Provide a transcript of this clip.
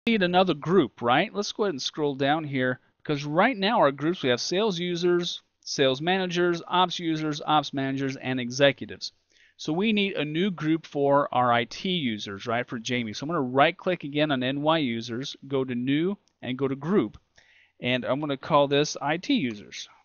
need another group, right? Let's go ahead and scroll down here, because right now our groups, we have sales users, sales managers, ops users, ops managers, and executives. So we need a new group for our IT users, right, for Jamie. So I'm going to right click again on NY users, go to new, and go to group. And I'm going to call this IT users.